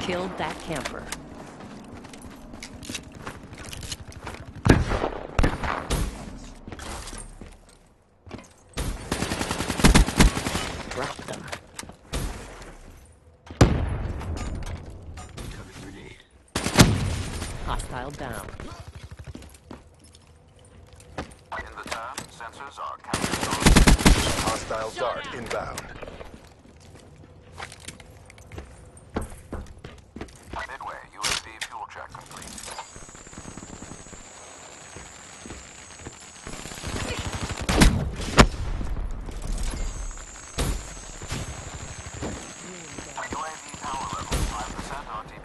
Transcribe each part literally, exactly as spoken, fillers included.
Killed that camper. Drop them. Hostile down. In the turn, sensors are counting. Hostile dart inbound. Midway, U A V fuel check complete. U A V power level five percent R T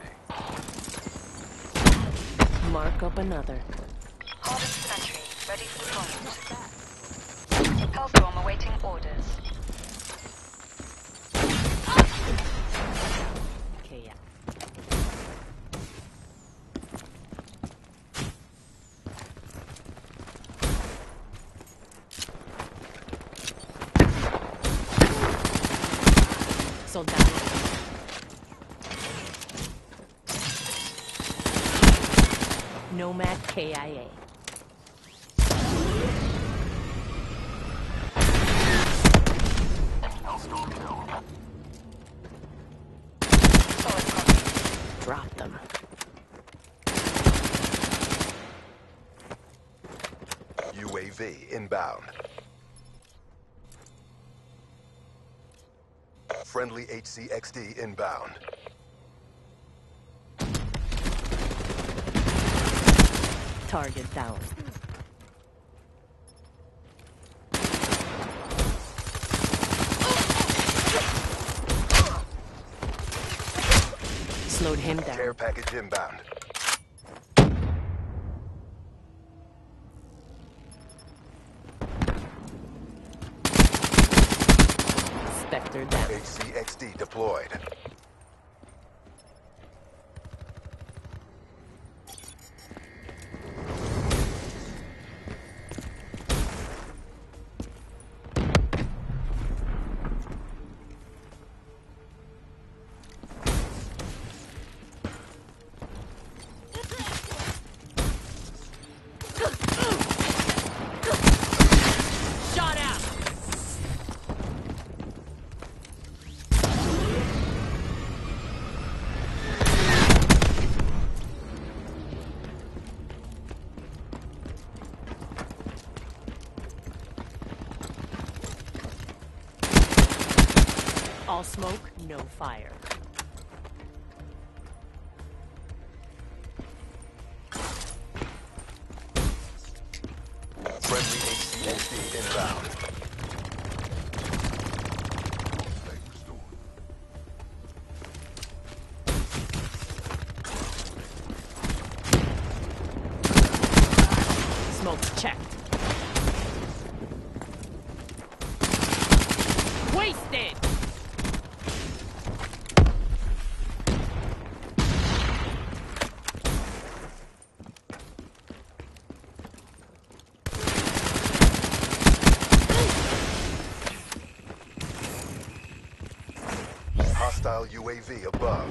B. Mark up another. Hardened sentry, ready for deployment. Hellstorm awaiting orders. Okay, yeah. Soldado. Nomad K I A. Hellstorm kill. Solid copy. Drop them. U A V inbound. Friendly H C X D inbound. Target down. Slowed him down. Care package inbound. Spectre down. H C X D deployed. Shot out. All smoke, no fire. Friendly H C X D inbound. Smoke's checked. Wasted! Hostile U A V above.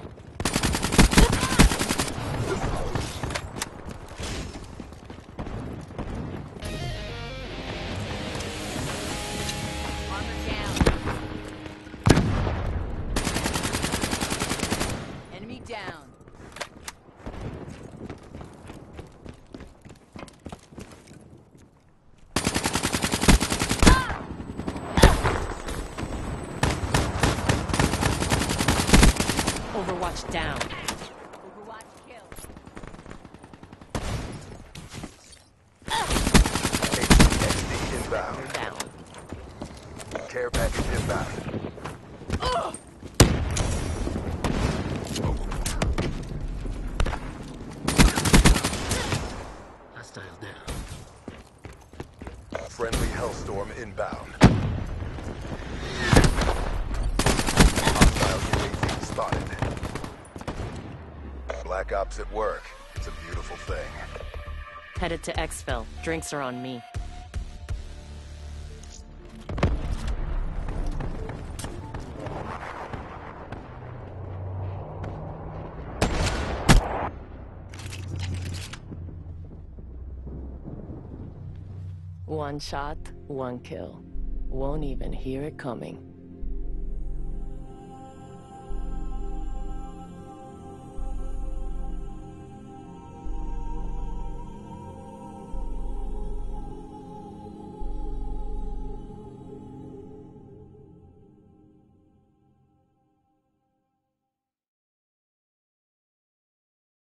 Armor down. Enemy down. Overwatch down. Overwatch kill. H C X D inbound. They're down. Care package inbound. Hostile down. Friendly Hellstorm inbound. Hostile U A V spotted. Black Ops at work. It's a beautiful thing. Headed to Exfil. Drinks are on me. One shot, one kill. Won't even hear it coming.